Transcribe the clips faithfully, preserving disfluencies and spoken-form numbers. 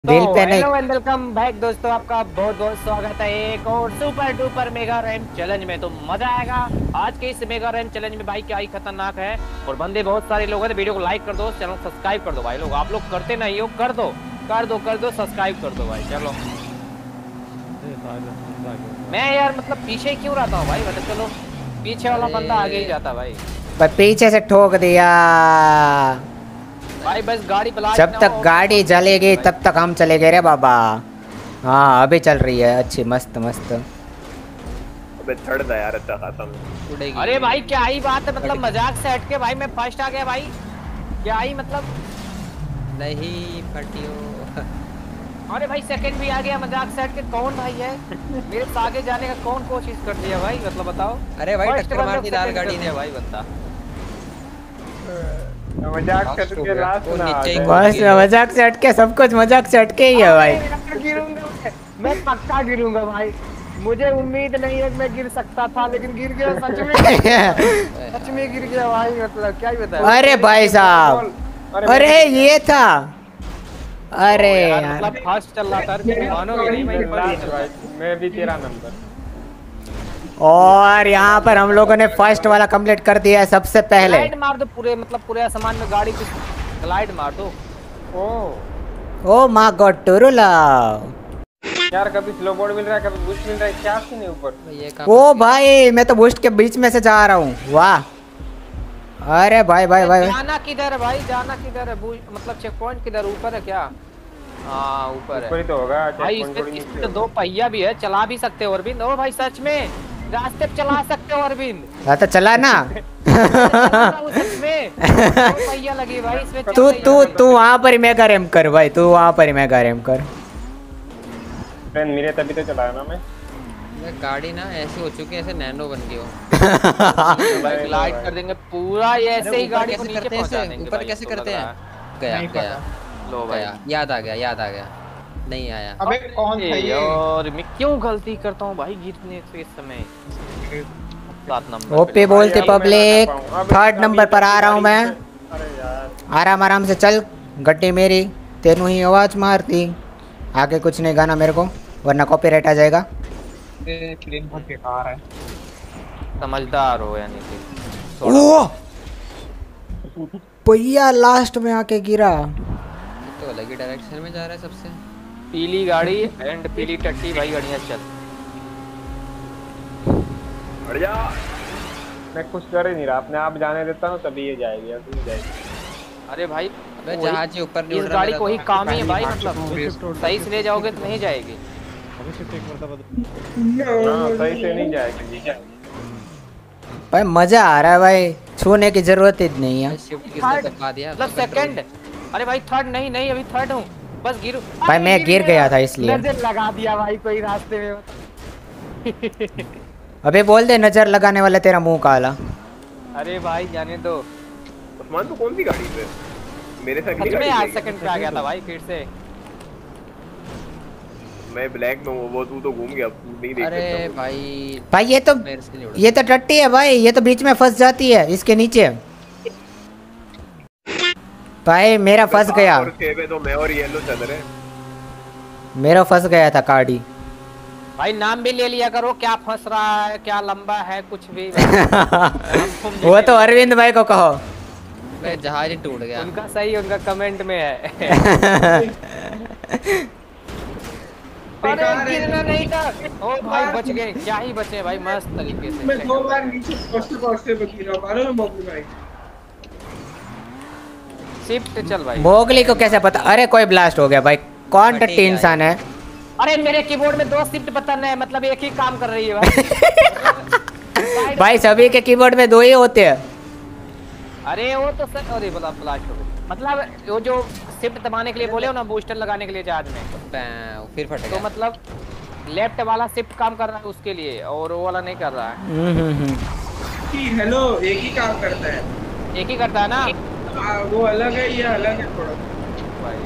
तो दिल पे नहीं। हेलो एंड वेलकम बैक दोस्तों, आपका बहुत बहुत स्वागत है एक और super duper mega ram challenge में। तो मजा आएगा आज के इस मेगा रैम चैलेंज में भाई। क्या ही खतरनाक है और बंदे बहुत सारे लोग हैं। तो वीडियो को लाइक कर दो, चैनल सब्सक्राइब कर दो भाई लोग। आप लोग करते नहीं हो, कर दो कर दो कर दो सब्सक्राइब कर दो भाई। चलो मैं यार मतलब पीछे क्यों रहता हूँ भाई, मतलब चलो पीछे वाला बंदा आगे ही जाता भाई। पर पीछे से ठोक दिया। भाई बस गाड़ी ब्लास्ट जब ना तक हो और गाड़ी चलते चलेगी भाई। तब तक हम चलेंगे रे बाबा। हाँ अभी चल रही है, अच्छी मस्त मस्त। अबे थर्ड था यार, अच्छा खासा मैं उड़ेगी। अरे भाई क्या ही बात है, मतलब फट मजाक से हटके भाई मैं फर्स्ट आ गया भाई। क्या ही मतलब। नहीं फटियो। अरे भाई सेकंड भी आ गया मजाक से हटके। कौन भाई है मेरे से आगे जाने का, कौन कोशिश कर दिया भाई, मतलब बताओ। अरे भाई फर्स्ट टक्कर मार बंदा दी लाल second गाड़ी कर ने दिया भाई बंदा। मजाक Lost हो करके गया। लास्ट वो ना आ नीचे ही गए। कूद बस गया। मजाक से हटके, सब कुछ मजाक से हटके ही है भाई। अरे मैं गिरूंगा मैं मैं पक्का गिरूंगा भाई। मुझे उम्मीद नहीं है कि मैं गिर सकता था, लेकिन गिर गया, सच में गिर गया। सच में गिर गया भाई, मतलब क्या ही बताया। अरे भाई साहब, अरे ये था। अरे यार यार, मतलब फास्ट चल रहा था, तुम मानोगे नहीं भाई, फास्ट चल रहा था। मैं भी तेरा नंबर। और यहाँ पर हम लोगों ने फर्स्ट वाला कंप्लीट कर दिया है सबसे पहले। ग्लाइड मार दो पूरे, मतलब पूरे आसमान में गाड़ी पे ग्लाइड मार दो। ओ ओ माँ गॉड टुरुला। यार, कभी स्लो बोर्ड मिल रहा है, कभी बूस्ट मिल रहा है, क्या सीन है ऊपर। ये कहाँ ओ फंस गया? भाई मैं तो बूस्ट के बीच में से जा रहा हूँ, वाह। अरे भाई भाई भाई जाना किधर है भाई, जाना किधर है, बू- मतलब चेक पॉइंट किधर, ऊपर है क्या? हाँ ऊपर ऊपर है ही तो होगा। भाई। checkpoint थोड़ी इसमें नीचे इसमें तो दो होगा। पहिया भी है, चला भी सकते हो अरविंद। ओ भाई सच में रास्ते पे चला सकते हो अरविंद। हाँ तो चला ना। चला ना वो सच में, दो पहिया लगी भाई इसमें, चल तू रही तू है। तू वहाँ पर ही मेगा रैम कर भाई, तू वहाँ पर ही मेगा रैम कर। फ्रेंड मेरे तभी तो चलाया ना मैं। ये गाड़ी ना ऐसी हो चुकी है, ऐसे नैनो बन गई हो। भाई ग्लाइड कर देंगे पूरा, ये ऐसे ही ऊपर गाड़ी को कैसे नीचे करते हैं पहुंचा इसे? देंगे ऊपर भाई, कैसे तो लग करते रहा हैं? है। गया नहीं गया लो भाई। गया, याद आ गया याद आ गया। नहीं आया। अबे कौन था ये? और मैं क्यों गलती करता हूँ भाई गिरने से इस समय। सात नंबर ओपी पे बोलते भाई, अब मैं ना पब्लिक, कर पाऊँ। अब थर्ड अभी नंबर पर आ जल्दी रहा हूँ गाड़ी मैं। से- अरे यार, आराम आराम से चल, गड्डी मेरी तेनू ही आवाज मारती। आगे कुछ नहीं गाना मेरे को, वरना कॉपीराइट आ जाएगा। ये प्लेन बहुत बेकार है। समझदार हो यानी कि। ओ भैया लास्ट में आके गिरा। ये तो अलग ही डायरेक्शन में जा रहा है सबसे। पीली गाड़ी एंड पीली टट्टी भाई, बढ़िया चल। हट जा। मैं कुछ कर ही नहीं रहा, अपने आप जाने देता हूँ तभी ये जाएगी, अब नहीं जाएगी। अरे भाई अबे वही- जहाज ही ऊपर नहीं इस उड़ रहा गाड़ी मेरा को ही तो। काम ही है भाई, मतलब सही से ले जाओगे तो नहीं जाएगी। हाँ, सही से नहीं जाएगी। भाई मजा आ रहा है भाई, छूने की जरूरत ही नहीं है। शिफ्ट किसने दबा दिया? मतलब सेकंड। अरे भाई थर्ड नहीं नहीं, अभी थर्ड हूँ, बस गिरू। भाई अरे मैं गिर गया था इसलिए। नजर लगा दिया भाई कोई रास्ते में। अबे बोल दे नजर लगाने वाला तेरा मुंह काला। अरे भाई जाने दो। उस्मान तो कौन सी गाड़ी पे? मेरे साथ सच में आज सेकंड पे आ गया था भाई फिर से। मैं ब्लैक में हूँ, वो तू तो घूम गया, तू नहीं देख अरे सकता। भाई भाई ये तो मेरे से नहीं उड़ा। ये तो टट्टी है भाई, ये तो बीच में फंस जाती है इसके नीचे। भाई मेरा फंस गया, और छह पे तो मैं और येलो चल रहे हैं। मेरा फंस गया था गाड़ी। भाई नाम भी ले लिया करो, क्या फंस रहा है, क्या लंबा है, कुछ भी। वो तो अरविंद भाई को कहो। मैं जहाज ही टूट गया। उनका सही, उनका कमेंट में है। अरे गिरना नहीं था। ओ भाई बच गए, क्या ही बचे भाई, मस्त तरीके से। मैं दो बार नीचे पहुंचते पहुंचते बची रहा हूँ, मालूम है मोगली भाई? शिफ्ट चल भाई। मोगली को कैसे पता? अरे कोई ब्लास्ट हो गया भाई, कौन टट्टी इंसान है? अरे मेरे कीबोर्ड में दो शिफ्ट बटन है, मतलब एक ही काम कर रही है भाई। भाई सभी के कीबोर्ड में दो ही होते हैं। अरे वो तो सर, अरे बोला ब्लास्ट हो गई, मतलब वो जो शिफ्ट दबाने के लिए बोले हो ना, बूस्टर लगाने के लिए जहाज में, पैं, फिर फट तो गया। मतलब लेफ्ट वाला शिफ्ट काम कर रहा है उसके लिए, और वो वाला नहीं कर रहा है। हम्म, हम्म, हम्म। कि हेलो एक ही काम करता है। एक ही करता है ना आ, वो अलग है, ये अलग है थोड़ा। भाई।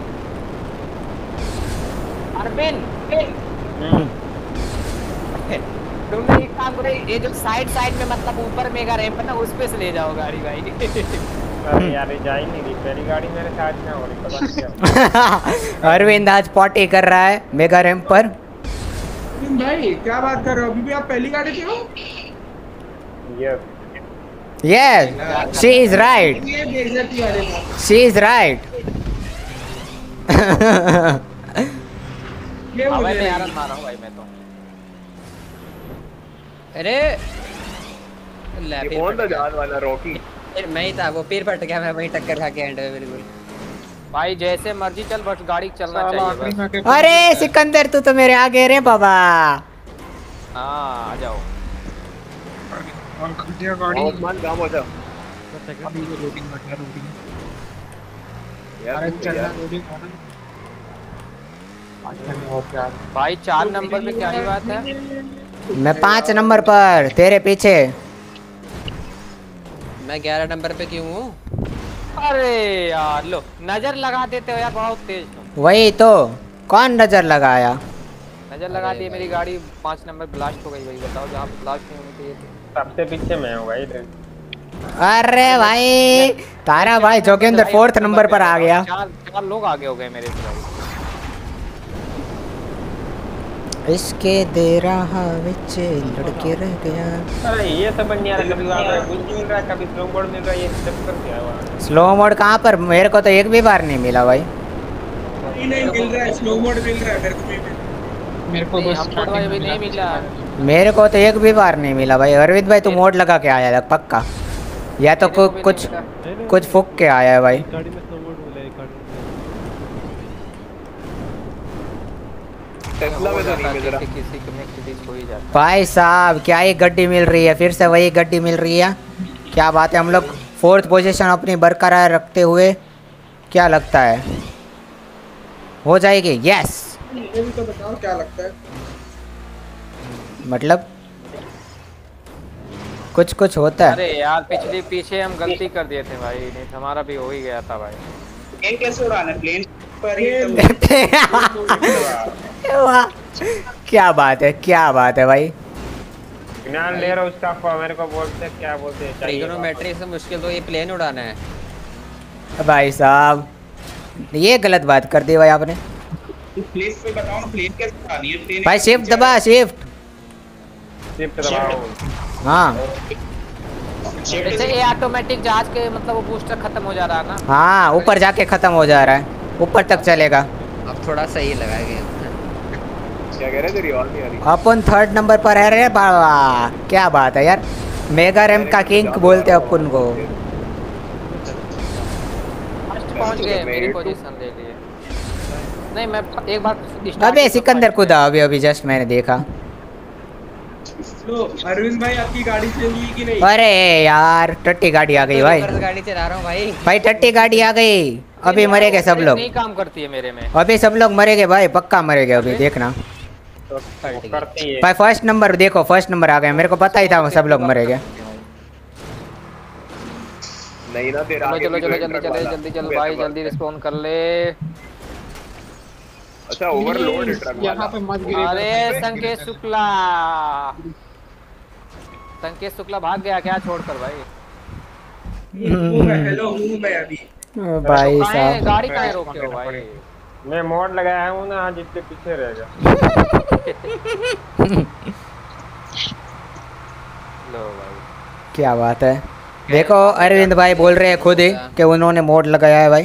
अरविंद तुमने एक काम करो, ये जो साइड साइड में मतलब ऊपर मेगा रैंप है ना, उस पे से ले जाओ गाड़ी भाई। अरे यार ये जा ही नहीं रही, पहली गाड़ी मेरे साथ ना हो रही, पता नहीं क्या। अरविंद आज पॉटी कर रहा है मेगा रैंप पर। भाई क्या बात कर रहे हो, अभी भी आप पहली गाड़ी पे हो? Yes yes she is right, ये बेइज्जती वाले बात। She is right. ये हाँ मुझे भाई मैं नहीं। यार मार रहा हूँ भाई मैं तो। अरे ले, ये फिर कौन फट था गया। जान वाला रॉकी? फिर मैं ही था, वो फिर फट गया, मैं वहीं टक्कर खा के एंड में बिल्कुल। भाई जैसे मर्जी चल बस गाड़ी चलना साला चाहिए आखिरी बस। में के- अरे सिकंदर तू तो मेरे आगे रे बाबा। हाँ आ जाओ। और घटिया गाड़ी। बहुत मन काम होता अभी ये लोडिंग घटिया लोडिंग। यार अरे चलना यार लोडिंग होना। आज चलने और क्या? भाई चार नंबर पे क्या ही बात है। मैं पाँच नंबर पर तेरे पीछे। मैं ग्यारह नंबर पे क्यों हूँ? अरे यार लो नजर लगा देते हो यार, बहुत तेज तुम। वही तो, कौन नजर लगाया? नजर लगा अरे दी मेरी भाई। गाड़ी पाँच नंबर ब्लास्ट हो गई भाई, बताओ जहाँ पे ब्लास्ट नहीं होनी चाहिए थी। सबसे पीछे मैं हूँ भाई। अरे भाई तारा भाई जोगेंद्र फोर्थ नंबर पर आ गया। चार चार लोग आगे हो गए मेरे से भाई। इसके दे रहा विच लड़के रह गया। अरे ये सब बन नहीं आ रहा, कभी वहाँ पे कुछ मिल रहा है, कभी स्लो मोड मिल रहा है, ये चक्कर क्या हुआ? स्लो मोड कहाँ पर? मेरे को तो एक भी बार नहीं मिला भाई। नहीं नहीं मिल रहा है, स्लो मोड मिल रहा है मेरे को भी। मेरे को नहीं, बस हमको तो भाई अभी नहीं मिला। मेरे को तो एक भी बार नहीं मिला भाई। अरविंद भाई तू मोड लगा के आया है पक्का, या तो मेरे को कु, भी कुछ नहीं मिला। कुछ फूक के आया है भाई। गाड़ी में स्लो मोड मिला, एक गाड़ी में। टेस्ला में तो नहीं मिल रहा। किसी किसी के में किसी हो ही जाता भाई साहब क्या ही गड्डी मिल रही है, फिर से वही गड्डी मिल रही है। क्या बात है, हम लोग फोर्थ पोजीशन अपनी बरकरार रखते हुए क्या लगता है हो जाएगी? यस। ये भी तो बताओ क्या लगता है। मतलब कुछ कुछ होता है। है। अरे यार पिछली पीछे हम गलती कर दिए थे भाई, नहीं तो हमारा भी हो ही गया था भाई। प्लेन कैसे उड़ाना है? प्लेन पर ही वाह, क्या बात है, क्या बात है भाई। ज्ञान ले रहा हूँ उसका, अफवाह मेरे को बोलते हैं, क्या बोलते हैं, चाहिए ट्रिगोनोमेट्री से मुश्किल तो ये प्लेन उड़ाना है। भाई साहब ये गलत बात कर दी भाई आपने। प्लेन पे बताओ ना, प्लेन कैसे उड़ानी है? प्लेन भाई शिफ्ट दबा, शिफ्ट। शिफ्ट दबाओ। हाँ जैसे ये ऑटोमेटिक जहाज के मतलब वो बूस्टर खत्म हो जा रहा है ना। हाँ ऊपर जाके खत्म हो जा रहा है, ऊपर तक चलेगा। अब थोड़ा सही लगा गया। क्या कह रहे तेरी और नहीं आ रही? अपन थर्ड नंबर पर है रे बाबा, क्या बात है यार। मेगा रैम का किंग बोलते हैं अपन को। फर्स्ट पहुंच गए, मेरी पोजीशन ले लिए। नहीं मैं एक बार start अबे किया तो सिकंदर first खुदा अभी अभी जस्ट मैंने देखा। लो अरविंद भाई आपकी गाड़ी चल रही कि नहीं? अरे यार टट्टी गाड़ी आ गई भाई। ऊपर से गाड़ी चला रहा हूँ भाई। भाई टट्टी गाड़ी आ गई, अभी मरेंगे सब लोग। नहीं काम करती है मेरे में। अभी सब लोग मरेंगे भाई, पक्का मरेंगे अभी, देखना। तो करते ही है। भाई फर्स्ट नंबर देखो, फर्स्ट नंबर आ गए, मेरे को पता ही था वो सब लोग मरेंगे। नहीं ना तेरा चलो आगे चलो भी चलो तो जल्दी एक चले ट्रक जल्दी चल वाला। भाई जल्दी रिस्पॉन्ड कर ले। अच्छा ओवरलोड ट्रक यहाँ वाला। पे मत गिरे। अरे संकेत शुक्ला, संकेत शुक्ला भाग गया क्या छोड़कर भाई? हूँ मैं, हेलो हूँ मैं अभी। भाई कहाँ है? साहब गाड़ी कहाँ रोके हो भाई? मैं मोड लगाया हूँ ना, जितने पीछे रहेगा। लो भाई क्या बात है। देखो अरविंद भाई बोल रहे हैं खुद ही कि उन्होंने मोड लगाया है भाई।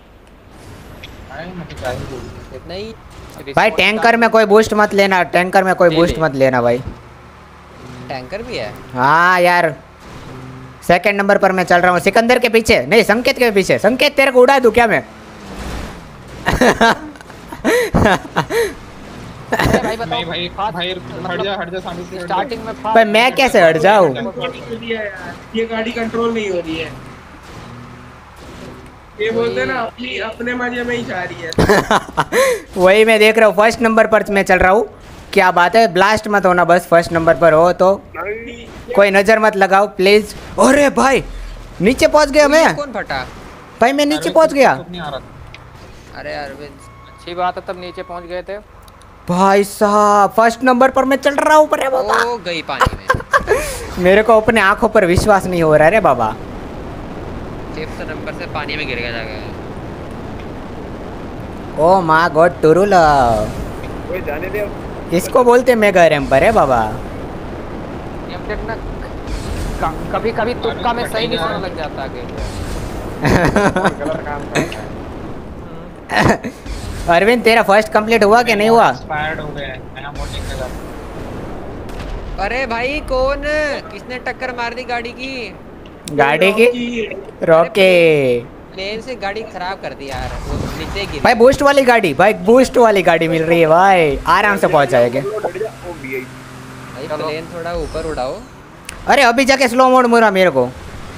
इतना ही। भाई टैंकर में कोई बूस्ट मत लेना, टैंकर में कोई बूस्ट मत लेना भाई। टैंकर भी है। हाँ यार सेकंड नंबर पर मैं चल रहा हूँ, सिकंदर के पीछे नहीं, संकेत के पीछे। संकेत तेरे को उड़ा दूं क्या मैं? अरे भाई बताओ नहीं भाई भाई हट जा हट जा सामने से हट जा। स्टार्टिंग में भाई मैं कैसे हट जाऊँ? कंट्रोल नहीं हो रही है यार, ये गाड़ी कंट्रोल नहीं हो रही है। ये बोलते हैं ना अपनी अपने मजे में ही जा रही है। वही मैं देख रहा हूँ, फर्स्ट नंबर पर मैं चल रहा हूँ। क्या बात है, ब्लास्ट मत होना बस, फर्स्ट नंबर पर हो तो कोई नज़र मत लगाओ प्लीज। अरे भाई नीचे पहुँच गया मैं, कौन फटा? भाई मैं नीचे पहुँच गया। नहीं आ रहा। अरे अरविंद अच्छी बात है, तब नीचे पहुंच गए थे। भाई साहब फर्स्ट नंबर पर मैं चल रहा हूँ पर बाबा। ओ गई पानी में। मेरे को अपने आंखों पर विश्वास नहीं हो रहा है रे बाबा। फिफ्थ नंबर से पानी में गिर गया जाकर। ओ माँ गॉड टुरुल, ओए जाने दे अब। इसको बोलते मेगा रैम्पर है बाबा। अब देखना कभी कभी तुक्का में सही निशाना लग जाता है आगे। गलत काम करता है। अरविंद तेरा फर्स्ट कंप्लीट हुआ कि नहीं हुआ? एक्सपायर्ड हो गया है, नया मोड निकलेगा। अरे भाई कौन किसने टक्कर मार दी गाड़ी की? गाड़ी की रॉके प्लेन से गाड़ी खराब कर दी यार, वो नीचे गिरी। भाई बूस्ट वाली गाड़ी, भाई बूस्ट वाली गाड़ी मिल रही है भाई, आराम से पहुंच जाएंगे। भाई प्लेन थोड़ा ऊपर उड़ाओ। अरे अभी जाके स्लो मोड मिला मेरे को।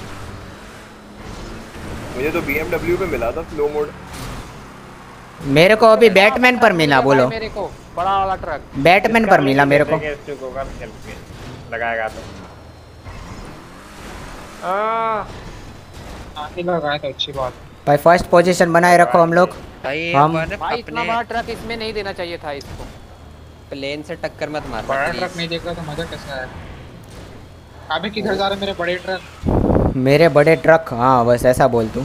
मुझे तो बी एम डब्ल्यू पे मिला था स्लो मोड। मेरे को अभी बैटमैन पर मिला, बोलो। मेरे को बड़ा वाला ट्रक बैटमैन पर मिला मेरे को। लगाएगा तो आगे लगाया तो अच्छी बात। भाई फर्स्ट पोजीशन बनाए रखो हम लोग। भाई हम- अपन भाई इतना अपने बड़ा ट्रक इसमें नहीं देना चाहिए था इसको। प्लेन से टक्कर मत मार। बड़ा ट्रक नहीं देखा तो मजा कैसा है? अबे किधर जा रहे मेरे बड़े ट्रक? मेरे बड़े ट्रक, हाँ बस ऐसा बोल तू।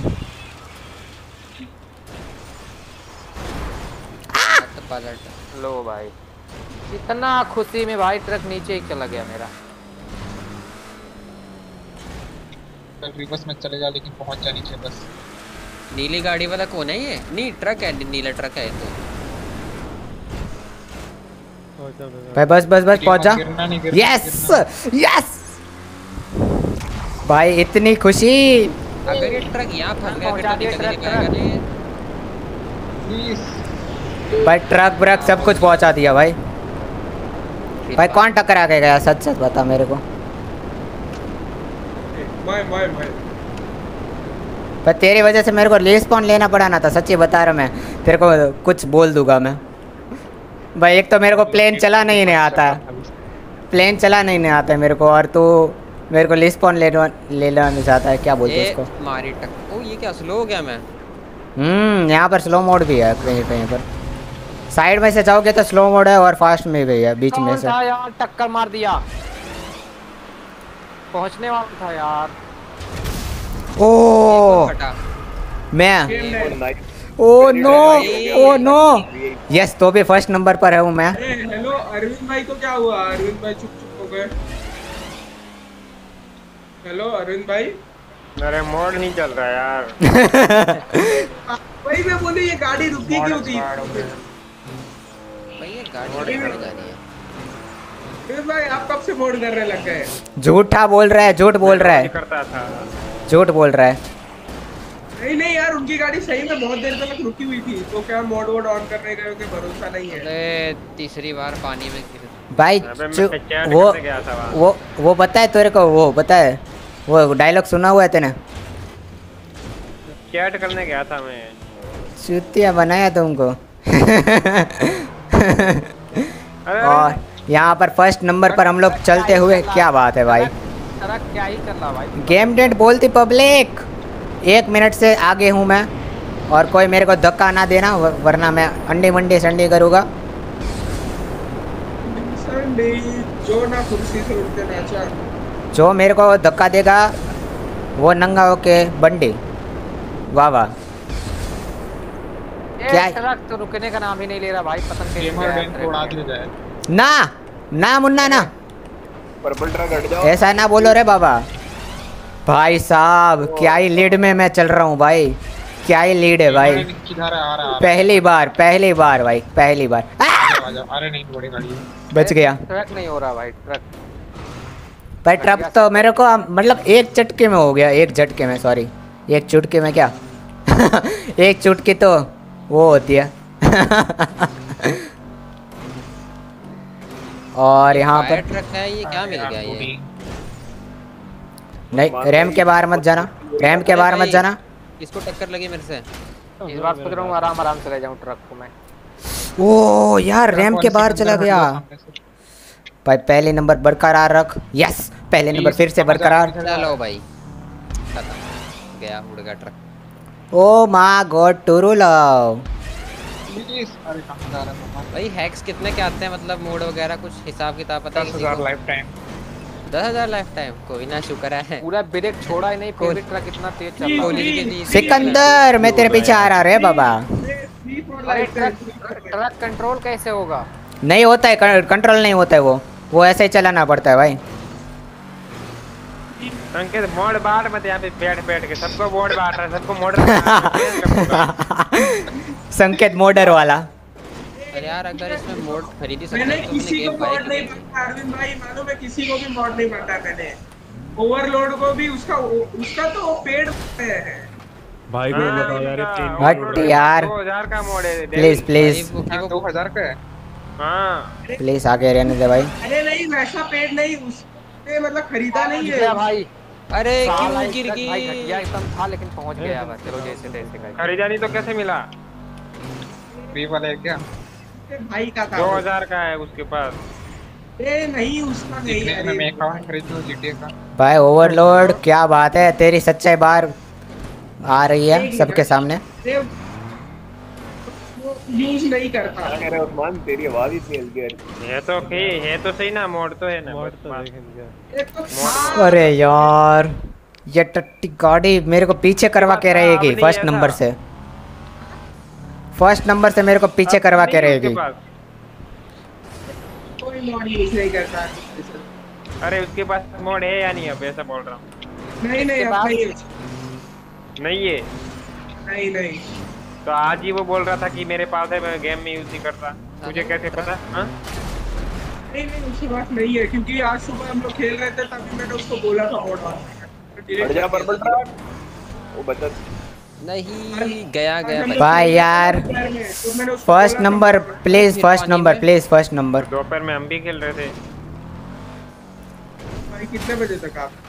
पलट लो भाई, इतना खुशी में भाई ट्रक नीचे ही चला गया मेरा। कल रिवर्स में चले जा, लेकिन पहुंच जा नीचे बस। नीली गाड़ी वाला कौन है ये? नहीं ट्रक है, नीला ट्रक है तो। भाई बस बस बस पहुंच जा। गिरना नहीं, गिरना यस गिरना। यस भाई इतनी खुशी। अगर ये ट्रक यहाँ फंस गया फिर तो निकल ही नहीं पाएगा नहीं। प्लीज भाई ट्रक ब्रक सब कुछ पहुंचा दिया भाई। भाई कौन टक्कर आके गया, सच सच बता मेरे को। मैं मैं मैं पर तेरी वजह से मेरे को रिस्पॉन लेना पड़ा ना था, सच्ची बता रहा मैं तेरे को, कुछ बोल दूंगा मैं। भाई एक तो मेरे को प्लेन चला नहीं नहीं आता, प्लेन चला नहीं नहीं आता है मेरे को, और तू मेरे को रिस्पॉन लेना लेना नहीं चाहता है, क्या बोलते हैं ये उसको? मारी टक। ओ ये क्या स्लो हो गया मैं? हम्म यहाँ पर स्लो मोड भी है कहीं कहीं पर। साइड में से जाओगे तो स्लो मोड है और फास्ट में भी है, बीच में कौन से। था यार टक्कर मार दिया, पहुंचने वाला था यार। ओ फटा। मैं nice. Oh no oh no yes, तो भी फर्स्ट नंबर पर है हूँ मैं। अरे हेलो अरविंद भाई को क्या हुआ? अरविंद भाई चुप चुप हो गए। हेलो अरविंद भाई। मेरे मोड नहीं चल रहा यार। भाई मैं बोली ये गाड़ी रुकी क्यों थी? भाई ये गाड़ी कहाँ जा रही है? अरविंद भाई आप कब से मोड करने लग गए? झूठा बोल रहा है, झूठ बोल रहा है, करता था। झूठ बोल रहा है। नहीं नहीं यार, उनकी गाड़ी सही में बहुत देर तक रुकी हुई थी, तो क्या मोड वोड ऑन करने गए के भरोसा नहीं है। अरे तीसरी बार पानी में गिर। भाई अबे मैं चुप, चैट वो करने गया था वहाँ। वो वो पता है तेरे को, वो पता है वो डायलॉग सुना हुआ है तेने? चैट करने गया था मैं। चुतिया बनाया तुमको। अरे और यहाँ पर फर्स्ट नंबर पर हम लोग चलते हुए, क्या बात है भाई। ट्रक क्या ही कर रहा भाई। गेम डेट बोलती पब्लिक, एक मिनट से आगे हूँ मैं, और कोई मेरे को धक्का ना देना व- वरना मैं अंडी मंडी संडी करूँगा। संडे जो ना कुर्सी से उठते नाचा। जो मेरे को धक्का देगा वो नंगा होके बंडी। वाह वाह। ये क्या- ट्रक तो रुकने का नाम ही नहीं ले रहा भाई, पतंग के गेमर बैंक को उड़ा दिया जाए। ना ना मुन्ना ना, पर्पल ट्रक हट जाओ। ऐसा ना बोलो रे बाबा। भाई साहब क्या ही लीड में मैं चल रहा हूँ भाई, क्या ही लीड है भाई। किधर आ रहा है? पहली बार पहली बार भाई, पहली बार। आ! अरे नहीं बड़ी गाड़ी है। बच गया ट्रक नहीं हो रहा भाई, ट्रक भाई। ट्रक तो मेरे को मतलब एक चटके में हो गया, एक झटके में, सॉरी एक चुटके में, क्या एक चुटकी तो वो होती है। और यहाँ फायर पर ट्रक है ये, क्या मिल गया ये? नहीं, रैम के बाहर मत जाना, रैम के बाहर मत जाना। इसको टक्कर लगी मेरे से। इस बार सोच रहा हूँ आराम आराम से ले जाऊँ ट्रक को मैं। ओ यार रैम के बाहर चला गया भाई। पहले नंबर बरकरार रख, यस पहले नंबर फिर से बरकरार। चलो भाई खत्म, गया उड़ गया ट्रक। ओ माँ गॉड टूरू लव। अरे कहाँ जा रहा है? भाई हैक्स कितने के आते हैं, मतलब मोड वगैरह कुछ हिसाब किताब पता है दस किसी हजार को? Life time. दस हजार लाइफ टाइम कोई ना शुक्र है। पूरा ब्रेक छोड़ा ही नहीं, फिर भी ट्रक इतना तेज चल रहा कोहली के है। लिए सिकंदर मैं तेरे पीछे आ रहा रे बाबा। अरे ट्रक ट्रक कंट्रोल कैसे होगा? नहीं होता है, कंट्रोल नहीं होता है वो वो ऐसे ही चलाना पड़ता है भाई। संकेत मोड़ बांट मत यहाँ पे बैठ बैठ के सबको मोड़ बांट रहा है, सबको मोड़ संकेत मॉडर वाला। अरे यार अगर इसमें मोड खरीदी सकते मैंने हैं तो किसी को गेम बाय मॉड नहीं बांटा अरविंद भाई, मानो मैं किसी को भी मॉड नहीं बांटा मैंने। ओवरलोड को भी उसका उसका तो पेड है भाई को बताओ यार, ये प्लेन हट यार दो हजार का मोड़ है। प्लीज प्लीज दो हजार का है। हाँ प्लीज आगे रहने दे भाई। अरे नहीं वैसा पेड नहीं, उसने मतलब खरीदा नहीं गया है भाई। अरे साला क्यों गिर एक ट्रक भाई गई? घटिया एकदम था, लेकिन पहुंच गया बस। चलो जैसे तैसे का। खरीदा नहीं तो कैसे मिला? फ्री वाला है क्या? भाई का था दो वो। हजार का है उसके पास। ए नहीं उसका नहीं जितने में अरे मैं अकाउंट खरीद लूं जीटीए का। भाई ओवरलोड क्या बात है, तेरी सच्चाई बाहर आ रही है सबके सामने। अरे वो यूज नहीं करता। अरे उस्मान तेरी आवाज इतनी हल्की है। है तो है है तो सही ना, मोड़ तो है ना। मोड़ बस तो बात। देख लिया। एक तो था अरे यार ये टट्टी गाड़ी मेरे को पीछे करवा के रहेगी नहीं फर्स्ट ऐसा। नंबर से। फर्स्ट नंबर से मेरे को पीछे करवा के नहीं उसके रहेगी। पास। कोई मॉड यूज नहीं करता। अरे उसके पास मोड है या नहीं? अब ऐसा बोल रहा हूँ। नहीं नहीं अब नहीं है। नहीं है नहीं नहीं तो आज ही वो बोल रहा था कि मेरे पास है, मैं गेम में यूज नहीं करता। मुझे कैसे पता? हाँ नहीं नहीं उसकी बात नहीं है, क्योंकि आज सुबह हम लोग खेल रहे थे तभी मैंने उसको बोला था मॉड वो बता। नहीं गया गया भाई। भाई यार first number please, first number please, first number. दोपहर में हम भी खेल रहे थे। भाई कितने बजे तक आप?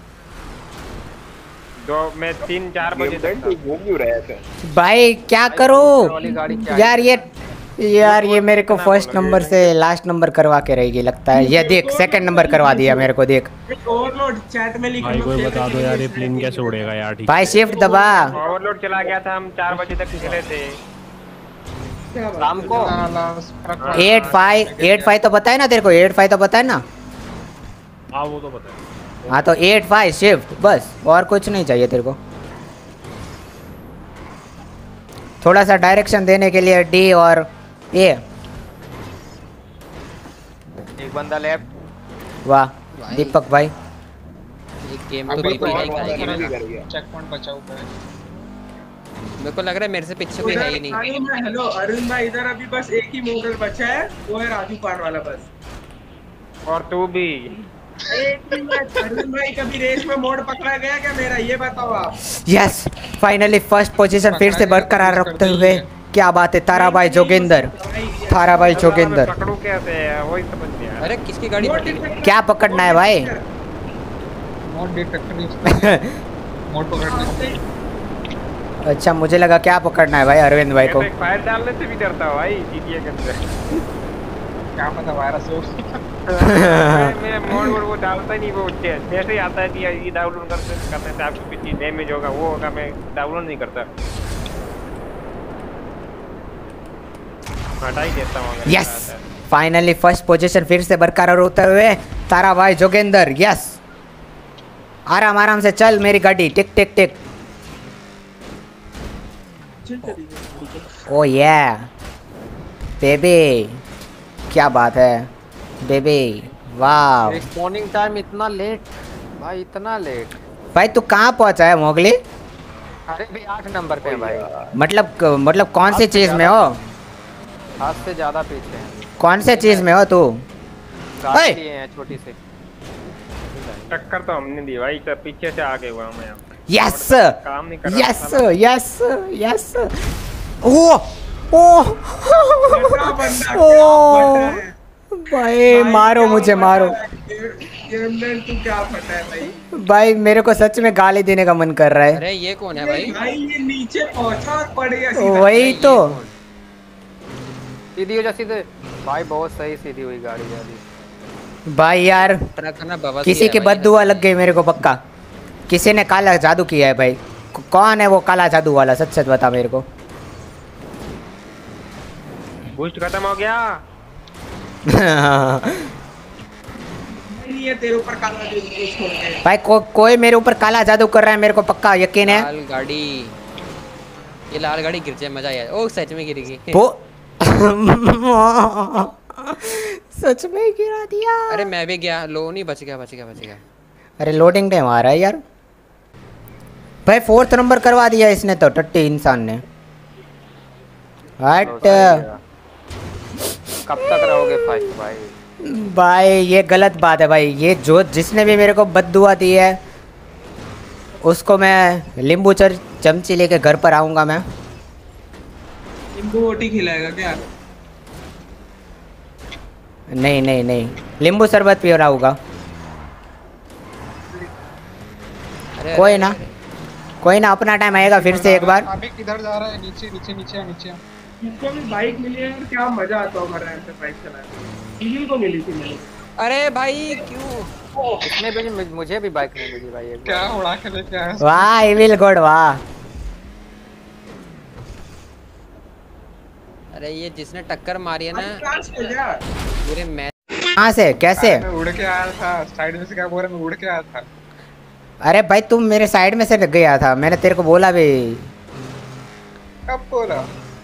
दो में तीन चार बजे तक था। घूम क्यों रहा है? भाई क्या वाली गाड़ी करूं क्या यार, ये यार ये मेरे को फर्स्ट नंबर से लास्ट नंबर करवा के रहेगी लगता है। ये देख सेकंड नंबर करवा दिया मेरे को, देख ओवरलोड चैट में लिख भाई को बता दो यार, ये प्लेन कैसे उड़ेगा यार? ठीक भाई शिफ्ट दबा। ओवरलोड चला गया था, हम चार बजे तक खेले थे। शाम को एट फाइव एट फाइव तो पता है ना तेरे को? एट फाइव तो पता है ना? हाँ वो तो पता है। हाँ तो एट फाइव शिफ्ट बस, और कुछ नहीं चाहिए तेरे को। थोड़ा सा डायरेक्शन देने के लिए डी और ए। एक बंदा लेफ्ट। वाह भाई। दीपक भाई। ये गेम तो बीपी नहीं करेगी ना। चेक पॉइंट बचा हुआ है। मेरे को लग रहा है मेरे से पीछे कोई है ही नहीं। हेलो अरुण भाई, इधर अभी बस एक ही मॉडल बचा है, वो है राजू पान वाला बस। और तू भी। एक मिनट अरुण भाई, कभी रेस में मोड़ पकड़ा गया क्या मेरा, ये बताओ आप। यस फाइनली फर्स्ट पोजीशन फिर से बरकरार रखते हुए, क्या बात है ताराबाई जोगिंदर, ताराबाई जोगिंदर। पकड़ू कैसे? वही समझ गया। अरे किसकी गाड़ी मोड़ पकड़ी? डिटेक्टर- क्या पकड़ना है भाई? मोड डिटेक्टर यूज मोड पकड़ने। अच्छा मुझे लगा क्या पकड़ना है भाई अरविंद भाई को। मैं तो फायर डालने से भी डरता हूँ भाई जीटीए के अंदर। क्या पता वायरस हो। मैं मैं मोड वोड वो डालता ही नहीं, वो चे- जैसे ही आता है कि ये डाउनलोड करते करते हैं आपको कुछ डैमेज होगा वो होगा, मैं डाउनलोड नहीं करता, हटा ही देता हूँ अगर यस ऐसा आता है। फाइनली फर्स्ट पोजीशन फिर से बरकरार होते हुए ताराबाई जोगिंदर। यस आराम आराम से चल मेरी गाड़ी, टिक टिक टिक। ओ ये बेबी क्या बात है बेबी, वाह। रिस्पॉन्डिंग टाइम इतना लेट भाई, इतना लेट। भाई तू कहाँ पहुँचा है मोगली? अरे भाई आठ नंबर पे है भाई, मतलब मतलब कौन सी चीज़ में हो? हाथ से ज्यादा पीछे हैं। कौन से चीज़ में हो तू? गाड़ी ओए! लिए हैं छोटी से। टक्कर तो हमने दी भाई, तो पीछे से आगे हुआ मैं। यस काम नहीं कर रहा यस था। Yes yes. ओ ओ क्या बंदा, क्या ओ फटा है? भाई मारो क्या मुझे फटा मारो है? ये अंदर तू क्या फटा है भाई? भाई, मेरे को सच में गाली देने का मन कर रहा है। अरे ये कौन है भाई? भाई ये नीचे पहुंचा और पड़ गया सीधा। वही तो सीधी हो जा सीधे भाई, बहुत सही सीधी हुई गाड़ी वाली। भाई यार ट्रक ना बवाल किसी की बददुआ लग गई मेरे को पक्का। किसी ने काला जादू किया है भाई। क- कौन है वो काला जादू वाला? सच सच बता मेरे को। बूस्ट खत्म हो गया। नहीं है तेरे ऊपर काला जादू छोड़ के। भाई को, कोई मेरे ऊपर काला जादू कर रहा है, मेरे को पक्का यकीन है। लाल गाड़ी, ये लाल गाड़ी गिर जाए मजा आया। ओ सच में गिर गई। वो सच में गिरा दिया। अरे मैं भी गया, लो नहीं, बच गया बच गया बच गया। अरे लोडिंग टाइम आ रहा है यार। भाई फोर्थ नंबर करवा दिया इसने तो, टट्टी इंसान ने। हट कब तक रहोगे फर्स्ट भाई? भाई ये गलत बात है भाई। ये जो जिसने भी मेरे को बद्दुआ दी है उसको मैं नींबू चर चमची लेके घर पर आऊँगा मैं। नींबू रोटी खिलाएगा क्या? नहीं नहीं नहीं, नींबू शरबत पी रहा होगा। अरे कोई ना कोई ना, अपना टाइम आएगा फिर से एक बार। अभी किधर जा रहा है? नीचे नीचे नीचे नीचे। इसको भी बाइक मिली है यार, क्या मजा आता होगा रैम पे बाइक चलाने। किसी को मिली थी मेरे। अरे भाई क्यों? इसमें भी नहीं- मुझे भी बाइक नहीं मिली भाई। एक क्या उड़ा के लेके आया? वाह इविल गॉड वाह। अरे ये जिसने टक्कर मारी है ना, क्लास हो गया। पूरे मैच कहाँ से कैसे? मैं उड़ के आया था साइड में से, क्या बोल रहा है? मैं उड़ के आया था। अरे भाई तुम मेरे साइड में से गया था, मैंने तेरे को बोला भी। कब बोला?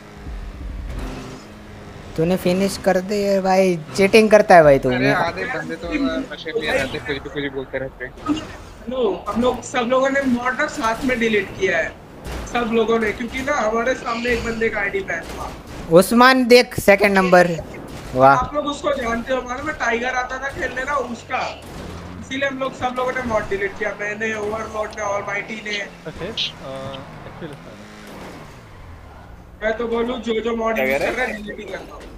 तूने फिनिश कर दे भाई। चीटिंग करता है भाई तू। अरे आधे बंदे तो नशे में रहते, कुछ भी कुछ बोलते रहते हैं। नो, हम लोग सब लोगों ने मॉडर साथ में डिलीट किया है, सब लोगों ने, क्योंकि ना हमारे सामने एक बंदे का आईडी बैन था। उस्मान देख सेकंड नंबर। वाह आप लोग उसको जानते हो, मालूम है? टाइगर आता था खेलने ना उसका, इसीलिए हम लोग सब लोगों ने मॉड डिलीट किया। मैंने, ओवरलॉर्ड ने, ऑलमाइटी ने। मैं तो बोलूं जो जो मॉड यूज कर रहा है डिलीट ही करता हूं।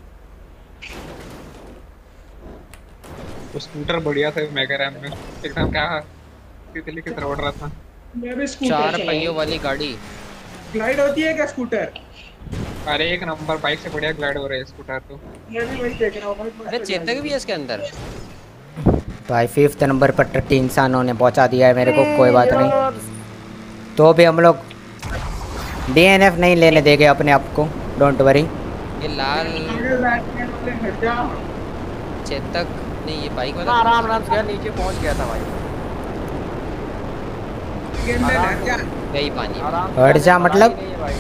वो स्कूटर बढ़िया था मैगरैम में, एकदम क्या तितली की तरह उड़ रहा था। मैं भी स्कूटर चार चलाऊं। पहियों वाली गाड़ी। ग्लाइड होती है क्या स्कूटर? अरे एक नंबर, बाइक से बढ़िया ग्लाइड हो रहा है स्कूटर तो। मैं भी वही देख रहा हूं भाई। अरे चेतक भी है इसके अंदर। भाई फिफ्थ नंबर पर टट्टी इंसानों ने पहुंचा दिया है मेरे को। कोई बात नहीं, तो भी हम लोग डीएनएफ नहीं लेने देंगे अपने आप को, डोंट वरी। ये लाल आगे बैठने वाले हट जा। चेतक नहीं, ये बाइक वाला आराम आराम से गया, नीचे पहुंच गया था भाई। गेम में हट जा। गई पानी में। आराम हट जा मतलब? नहीं है भाई।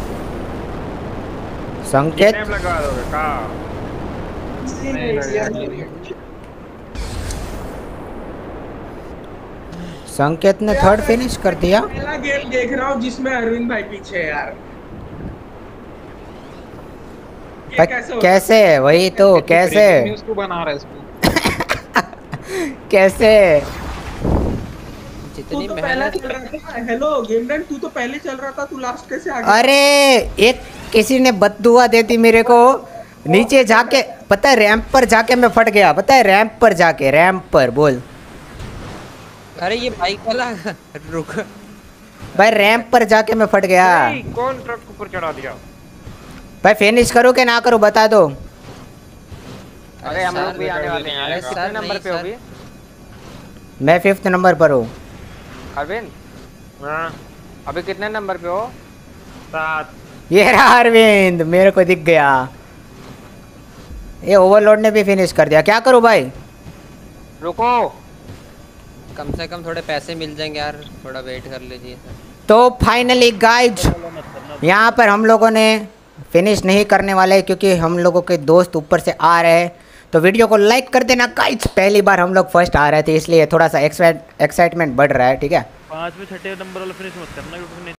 संकेत कितने लगा दोगे का? नहीं, नहीं, नहीं। संकेत ने थर्ड फिनिश कर दिया। पहला गेम देख रहा हूँ जिसमें अरविंद भाई पीछे है यार। ये भाई कैसे होता कैसे? वही तो कैसे न्यूज़ क्यों बना रहा है इसको? कैसे? तू जितनी तो पहले मेहनत। चल रहा था। हेलो गेमडन, तू तो पहले चल रहा था, तू लास्ट कैसे आ गया? अरे एक किसी ने बद्दुआ देती मेरे को, नीचे जाके पता है रैंप पर जाके मैं फट गया। पता है रैंप पर जाके, रैंप पर बोल। अरे ये बाइक वाला रुक। भाई रैंप पर जाके मैं फट गया। नहीं, कौन ट्रक ऊपर चढ़ा दिया? भाई फिनिश करो कि ना करो बता दो। अरे हम लोग भी आने वाले हैं। अरे सर, कितने नंबर नहीं, पे हो सर। भी? मैं फिफ्थ नंबर पर हूँ। अरविंद हाँ, अभी कितने नंबर पे हो? सात। ये रहा अरविंद, मेरे को दिख गया। ये ओवरलोड ने भी फिनिश कर दिया। क्या करूँ भाई? रुको, कम से कम थोड़े पैसे मिल जाएंगे यार, थोड़ा वेट कर लीजिए सर। तो फाइनली गाइज यहाँ पर हम लोगों ने फिनिश नहीं करने वाले क्योंकि हम लोगों के दोस्त ऊपर से आ रहे हैं। तो वीडियो को लाइक कर देना गाइज। पहली बार हम लोग फर्स्ट आ रहे थे इसलिए थोड़ा सा एक्साइटमेंट बढ़ रहा है, ठीक है। पांचवें छठे नंबर वाला फिनिश मत करना क्योंकि